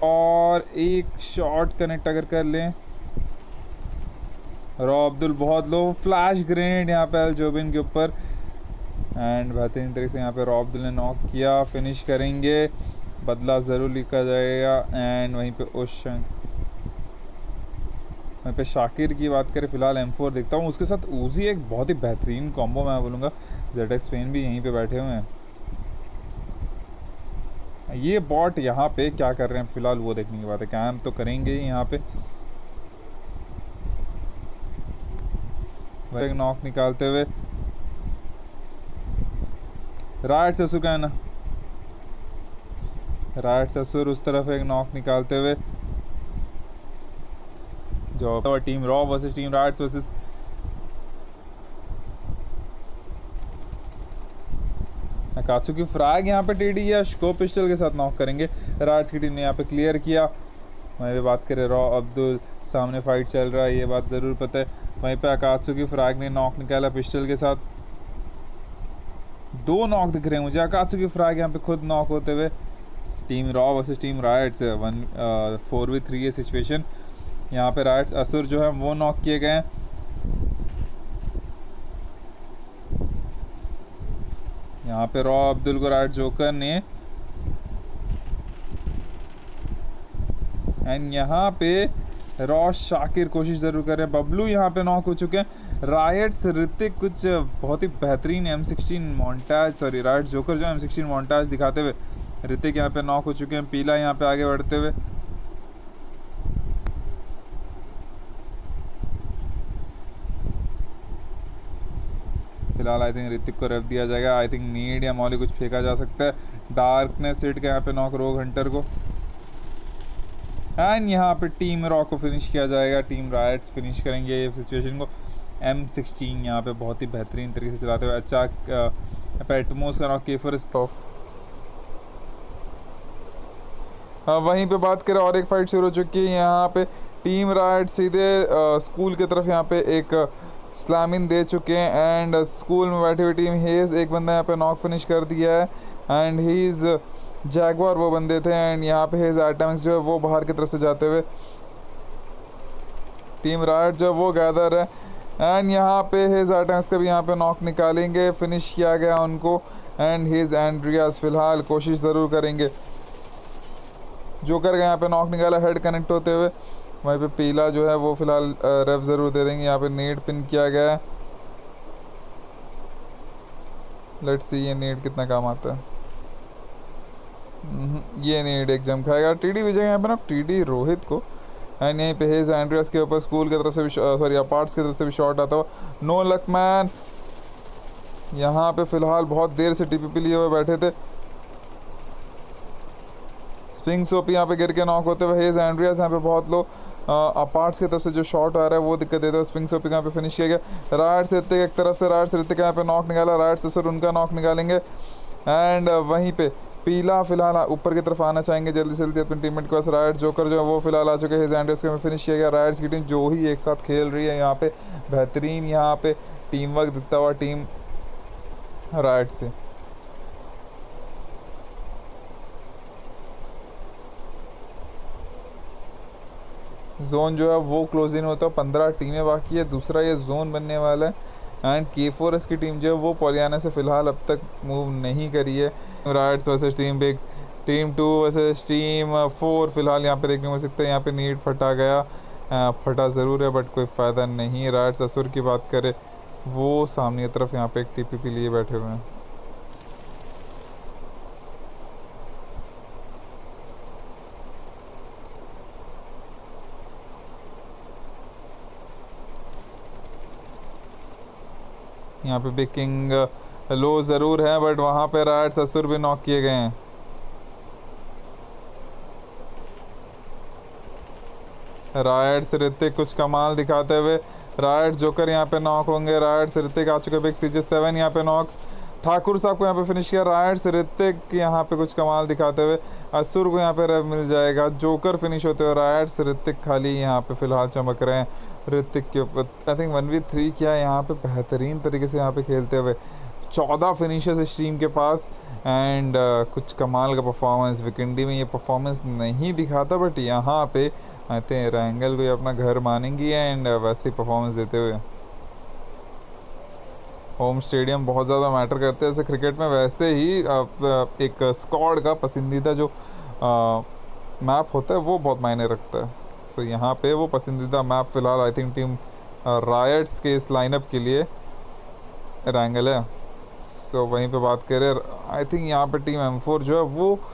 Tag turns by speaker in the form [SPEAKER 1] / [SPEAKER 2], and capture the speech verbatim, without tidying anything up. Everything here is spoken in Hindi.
[SPEAKER 1] और एक शॉट कनेक्ट अगर कर लें। रॉ अब्दुल बहुत लो, फ्लैश ग्रेनेड यहाँ पे अल जोबिन के ऊपर एंड बेहतरीन तरीके से यहाँ पे रॉ अब्दुल ने नॉक किया। फिनिश करेंगे, बदला ज़रूर लिखा जाएगा। एंड वहीं पे ओशन वहीं पे शाकिर की बात करें, फिलहाल एम फोर देखता हूँ, उसके साथ ऊजी एक बहुत ही बेहतरीन कॉम्बो मैं बोलूँगा। जेड एक्स पेन भी यहीं पे बैठे हुए हैं। ये बॉट यहाँ पे क्या कर रहे हैं फिलहाल वो देखने की बात है। कैंप तो करेंगे ही यहाँ पे, एक नॉक निकालते हुए राइट ससुर का है ना, राइट ससुर उस तरफ एक नॉक निकालते हुए। जो team Raw versus team Rights versus Akatsuki frag यहाँ पे टीडी या शको पिस्टल के साथ नॉक करेंगे। राइट्स की टीम ने यहाँ पे क्लियर किया। वहीं पे बात करें रॉ अब्दुल, सामने फाइट चल रहा है ये बात ज़रूर पता है। वहीं पे अकात्सुकी फ्रैग ने नॉक निकाला पिस्टल के साथ। दो नॉक दिख रहे हैं मुझे, अकात्सुकी फ्रैग यहाँ पे खुद नॉक होते हुए। Team Raw versus team Rights one four v three ये सिचुएशन। यहाँ पे राइट्स असुर जो है वो नॉक किए गए हैं। यहाँ पे रॉ अब्दुल को राइट जोकर ने एंड यहाँ पे रॉ शाकिर कोशिश ज़रूर कर रहे हैं। बबलू यहाँ पे नॉक हो चुके हैं। राइट्स ऋतिक कुछ बहुत ही बेहतरीन M sixteen montage sorry right joker जो एम सिक्सटीन मोन्टाज दिखाते हुए ऋतिक यहाँ पे नॉक हो चुके हैं। पीला यहाँ पे आगे बढ़ते हुए फिलहाल आई थिंक ऋतिक को रेफ दिया जाएगा। आई थिंक नीड या मॉली कुछ फेंका जा सकता है। डार्कनेस हिट का यहाँ पे नॉक रोग हंटर को एंड यहाँ पे टीम रॉ को फिनिश किया जाएगा। टीम राइट्स फिनिश करेंगे ये सिचुएशन को। एम सिक्सटीन यहाँ पे बहुत ही बेहतरीन तरीके से चलाते हुए। अच्छा पेटमोस का नॉक केफर स्टॉफ। हाँ वहीं पे बात करें और एक फाइट शुरू हो चुकी है। यहाँ पे टीम राइट सीधे आ, स्कूल की तरफ यहाँ पे एक स्लैमिन दे चुके हैं एंड स्कूल में बैठी हुई टीम हेज एक बंदा यहाँ पे नॉक फिनिश कर दिया है एंड ही इज़ जैगवार वो बंदे थे एंड यहाँ पे हेज एटम्स जो है वो बाहर की तरफ से जाते हुए टीम राइट जो है वो गैदर है एंड यहाँ पे हेज एटम्स का भी यहाँ पे नॉक निकालेंगे। फिनिश किया गया उनको एंड हेज एंड्रियास फिलहाल कोशिश ज़रूर करेंगे। जोकर का यहाँ पे नॉक निकाला हेड कनेक्ट होते हुए। वहीं पे पीला जो है वो फिलहाल रेफ ज़रूर दे देंगे। यहाँ पे नीड पिन किया गया है। लेट्स सी ये नीड कितना काम आता है। ये नीड एक जम खाएगा। टीडी विजय यहाँ पे ना टीडी रोहित को एंड यहीं पे हेज एंड्रियास के ऊपर स्कूल की तरफ से भी सॉरी अपार्ट्स की तरफ से भी शॉट आता हुआ। नो लक मैन यहाँ पे फिलहाल बहुत देर से टीपीपी लिए हुए बैठे थे। स्पिंग सोप यहाँ पे गिर के नॉक होते हुए। हेज एंड्रियास यहाँ पे बहुत लो अपार्ट्स की तरफ से जो शॉट आ रहा है वो दिक्कत देता है। स्पिंग सोप यहाँ पे फिनिश किया गया। राइट से ऋतिक एक तरफ से राइट से ऋतिक यहाँ पे नॉक निकाला। राइट से सर उनका नॉक निकालेंगे एंड वहीं पे पीला फिलहाल ऊपर की तरफ आना चाहेंगे जल्दी से जल्दी अपने टीममेट के पास। राइट जोकर जो है वो फिलहाल आ चुके हैं। हेज एंड्रियास को फिनिश किया गया। राइट्स की टीम जो ही एक साथ खेल रही है यहाँ पे बेहतरीन यहाँ पे टीम वर्क दिखता हुआ टीम राइट से। जोन जो है वो क्लोज इन होता है। पंद्रह टीमें बाकी है, दूसरा ये जोन बनने वाला है एंड के फोर एस की टीम जो है वो पोलियाना से फ़िलहाल अब तक मूव नहीं करी है। Rights versus team Big, team two versus team four फिलहाल यहाँ पे देखने को सकते हैं। यहाँ पे नीड फटा गया, आ, फटा ज़रूर है बट कोई फ़ायदा नहीं। राइट्स असुर की बात करें वो सामने की तरफ यहाँ पे एक टी पी पी लिए बैठे हुए हैं। यहाँ पे भी किंग लो ज़रूर है बट वहाँ पे राइट्स असुर भी नॉक किए गए हैं। राइट्स ऋतिक कुछ कमाल दिखाते हुए। राइट्स जोकर यहाँ पे नॉक होंगे। राइट्स ऋतिक आ चुके बिग सीजे सेवन यहाँ पे नॉक। ठाकुर साहब को यहाँ पे फिनिश किया। राइट्स ऋतिक यहाँ पे कुछ कमाल दिखाते हुए। असुर को यहाँ पे रेव मिल जाएगा। जोकर फिनिश होते हुए। राइट्स ऋतिक खाली यहाँ पे फिलहाल चमक रहे हैं ऋतिक के ऊपर। I think one v three किया यहाँ पे बेहतरीन तरीके से यहाँ पे खेलते हुए। चौदह फिनिशर्स इस टीम के पास एंड uh, कुछ कमाल का परफॉर्मेंस। विकेंडी में ये परफॉर्मेंस नहीं दिखाता बट यहाँ पे आई थिंक रैंगल को ये अपना घर मानेंगी एंड uh, वैसे ही परफॉर्मेंस देते हुए। होम स्टेडियम बहुत ज़्यादा मैटर करते हैं ऐसे क्रिकेट में, वैसे ही uh, एक स्क्वाड का पसंदीदा जो मैप uh, होता है वो बहुत मायने रखता है। सो so, यहाँ पे वो पसंदीदा मैप फ़िलहाल आई थिंक टीम रायट्स के इस लाइनअप के लिए रैंगल है। सो so, वहीं पे बात करें आई थिंक यहाँ पे टीम एम फोर जो है वो